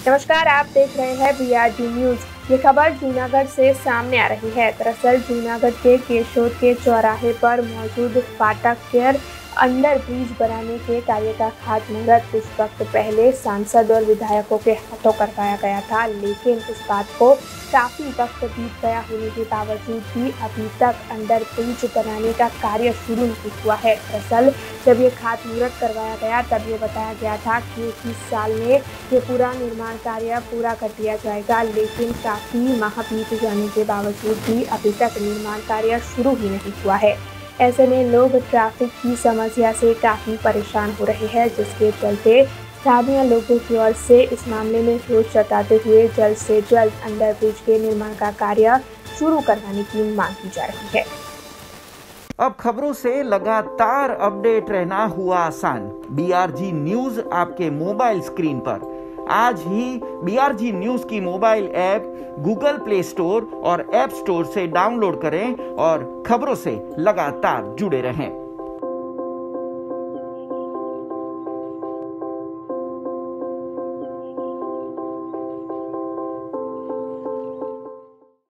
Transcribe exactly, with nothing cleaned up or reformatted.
नमस्कार, आप देख रहे हैं बीआरडी न्यूज। ये खबर जूनागढ़ से सामने आ रही है। दरअसल जूनागढ़ के केशोद के चौराहे पर मौजूद फाटक केयर अंडर ब्रिज बनाने के कार्य का खातमुहूर्त कुछ वक्त पहले सांसद और विधायकों के हाथों करवाया गया था, लेकिन इस बात को काफी वक्त बीत गया होने के बावजूद भी अभी तक अंडर ब्रिज बनाने का कार्य शुरू नहीं हुआ है। दरअसल जब ये खातमुहूर्त करवाया गया तब ये बताया गया था कि इस साल में ये पूरा निर्माण कार्य पूरा कर दिया जाएगा, लेकिन काफी माह बीत जाने के बावजूद भी अभी तक निर्माण कार्य शुरू ही नहीं हुआ है। ऐसे में लोग ट्रैफिक की समस्या से काफ़ी परेशान हो रहे हैं, जिसके चलते स्थानीय लोगों की ओर से इस मामले में रोष जताते हुए जल्द से जल्द अंडर ब्रिज के निर्माण का कार्य शुरू करवाने की मांग की जा रही है। अब खबरों से लगातार अपडेट रहना हुआ आसान। बीआरजी न्यूज आपके मोबाइल स्क्रीन पर। आज ही बीआरजी न्यूज की mobile app Google Play Store और ऐप स्टोर से डाउनलोड करें और खबरों से लगातार जुड़े रहें।